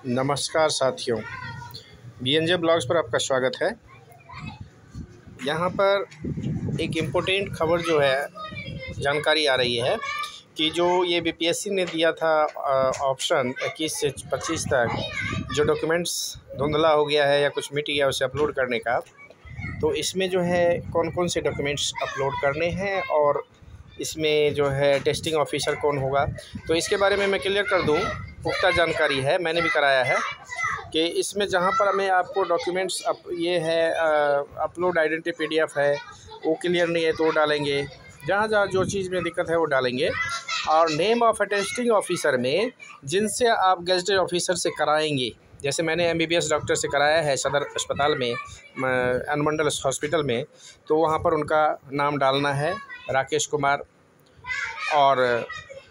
नमस्कार साथियों, BNJ blogs पर आपका स्वागत है। यहाँ पर एक इम्पोर्टेंट खबर जो है जानकारी आ रही है कि जो ये BPSC ने दिया था ऑप्शन 21 से 25 तक, जो डॉक्यूमेंट्स धुंधला हो गया है या कुछ मिट गया उसे अपलोड करने का, तो इसमें जो है कौन कौन से डॉक्यूमेंट्स अपलोड करने हैं और इसमें जो है टेस्टिंग ऑफिसर कौन होगा, तो इसके बारे में मैं क्लियर कर दूं। पुख्ता जानकारी है, मैंने भी कराया है कि इसमें जहां पर हमें आपको डॉक्यूमेंट्स ये है अपलोड आइडेंटिटी PDF है, वो क्लियर नहीं है तो वो डालेंगे। जहाँ जहाँ जो चीज़ में दिक्कत है वो डालेंगे। और name of a testing officer में जिनसे आप गेजेटेड ऑफिसर से कराएंगे, जैसे मैंने MBBS डॉक्टर से कराया है सदर अस्पताल में, अनुमंडल हॉस्पिटल में, तो वहाँ पर उनका नाम डालना है राकेश कुमार, और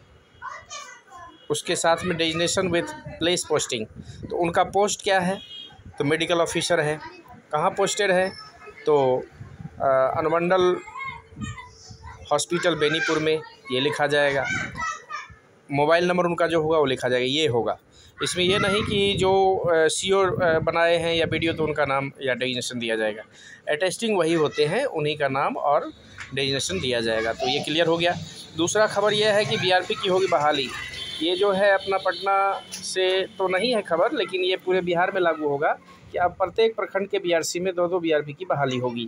उसके साथ में डेजिग्नेशन विथ प्लेस पोस्टिंग, तो उनका पोस्ट क्या है, तो मेडिकल ऑफिसर है। कहाँ पोस्टेड है, तो अनुमंडल हॉस्पिटल बेनीपुर में, ये लिखा जाएगा। मोबाइल नंबर उनका जो होगा वो लिखा जाएगा, ये होगा। इसमें ये नहीं कि जो CO बनाए हैं या BDO तो उनका नाम या डेजिग्नेशन दिया जाएगा। अटेस्टिंग वही होते हैं, उन्हीं का नाम और डेजिग्नेशन दिया जाएगा। तो ये क्लियर हो गया। दूसरा खबर यह है कि BRP की होगी बहाली। ये जो है अपना पटना से तो नहीं है खबर, लेकिन ये पूरे बिहार में लागू होगा कि अब प्रत्येक प्रखंड के BRC में 2-2 BRP की बहाली होगी।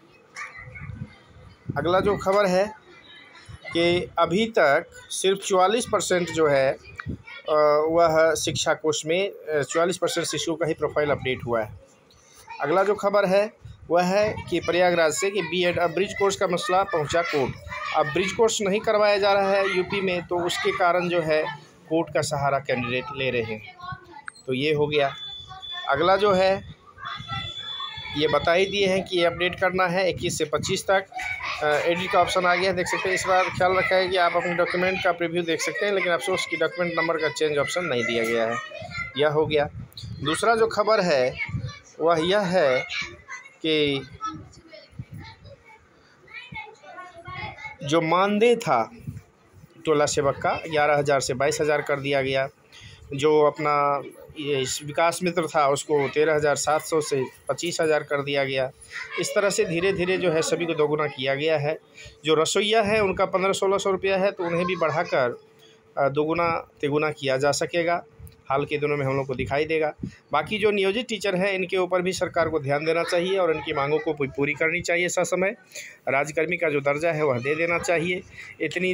अगला जो खबर है कि अभी तक सिर्फ 44% जो है वह शिक्षा कोष में 44% शिशुओं का ही प्रोफाइल अपडेट हुआ है। अगला जो खबर है वह है कि प्रयागराज से कि B.Ed अब ब्रिज कोर्स का मसला पहुंचा कोर्ट। अब ब्रिज कोर्स नहीं करवाया जा रहा है यूपी में, तो उसके कारण जो है कोर्ट का सहारा कैंडिडेट ले रहे हैं। तो ये हो गया। अगला जो है ये बता ही दिए हैं कि ये अपडेट करना है 21 से 25 तक। एडिट का ऑप्शन आ गया है, देख सकते हैं। इस बार ख्याल रखा है कि आप अपने डॉक्यूमेंट का प्रीव्यू देख सकते हैं, लेकिन अफसोस कि डॉक्यूमेंट नंबर का चेंज ऑप्शन नहीं दिया गया है। यह हो गया। दूसरा जो खबर है वह यह है कि जो मानदेय था टोला सेवक का 11,000 से 22,000 कर दिया गया। जो अपना ये विकास मित्र था उसको 13,700 से 25,000 कर दिया गया। इस तरह से धीरे धीरे जो है सभी को दोगुना किया गया है। जो रसोइया है उनका 1500-1600 रुपया है, तो उन्हें भी बढ़ाकर दोगुना तिगुना किया जा सकेगा। हाल के दिनों में हम लोग को दिखाई देगा। बाकी जो नियोजित टीचर हैं इनके ऊपर भी सरकार को ध्यान देना चाहिए और इनकी मांगों को पूरी करनी चाहिए। समय राजकर्मी का जो दर्जा है वह दे देना चाहिए। इतनी